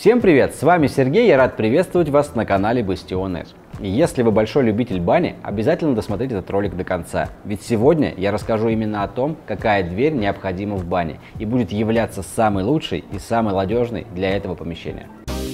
Всем привет, с вами Сергей, я рад приветствовать вас на канале Bastion. И если вы большой любитель бани, обязательно досмотрите этот ролик до конца, ведь сегодня я расскажу именно о том, какая дверь необходима в бане и будет являться самой лучшей и самой надежной для этого помещения.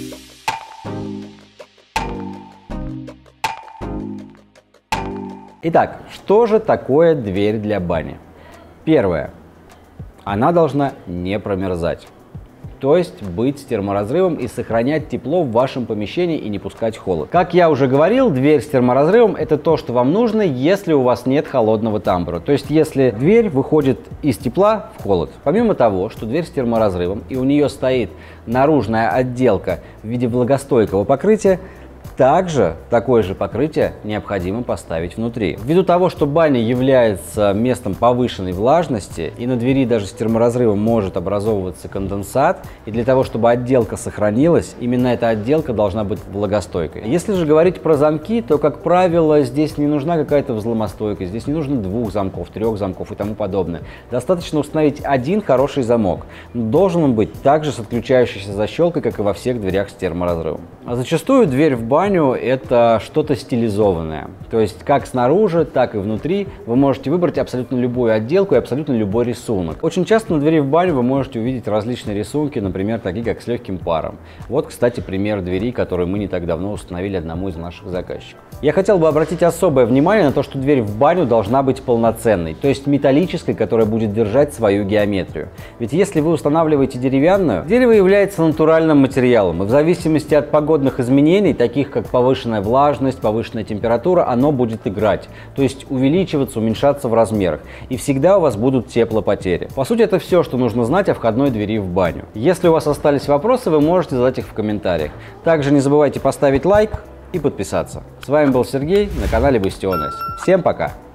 Итак, что же такое дверь для бани? Первое. Она должна не промерзать. То есть быть с терморазрывом и сохранять тепло в вашем помещении и не пускать холод. Как я уже говорил, дверь с терморазрывом — это то, что вам нужно, если у вас нет холодного тамбура. То есть если дверь выходит из тепла в холод. Помимо того, что дверь с терморазрывом и у нее стоит наружная отделка в виде влагостойкого покрытия, также такое же покрытие необходимо поставить внутри. Ввиду того, что баня является местом повышенной влажности и на двери даже с терморазрывом может образовываться конденсат, и для того, чтобы отделка сохранилась, именно эта отделка должна быть влагостойкой. Если же говорить про замки, то, как правило, здесь не нужна какая-то взломостойкость, здесь не нужно 2 замков, 3 замков и тому подобное. Достаточно установить один хороший замок. Должен он быть также с отключающейся защелкой, как и во всех дверях с терморазрывом. А зачастую дверь в баню это что-то стилизованное. То есть как снаружи, так и внутри вы можете выбрать абсолютно любую отделку и абсолютно любой рисунок. Очень часто на двери в баню вы можете увидеть различные рисунки, например, такие как с легким паром. Вот, кстати, пример двери, которую мы не так давно установили одному из наших заказчиков. Я хотел бы обратить особое внимание на то, что дверь в баню должна быть полноценной, то есть металлической, которая будет держать свою геометрию. Ведь если вы устанавливаете деревянную, дерево является натуральным материалом, и в зависимости от погодных изменений, таких как повышенная влажность, повышенная температура, оно будет играть, то есть увеличиваться, уменьшаться в размерах, и всегда у вас будут теплопотери. По сути, это все, что нужно знать о входной двери в баню. Если у вас остались вопросы, вы можете задать их в комментариях. Также не забывайте поставить лайк и подписаться. С вами был Сергей на канале Bastion. Всем пока!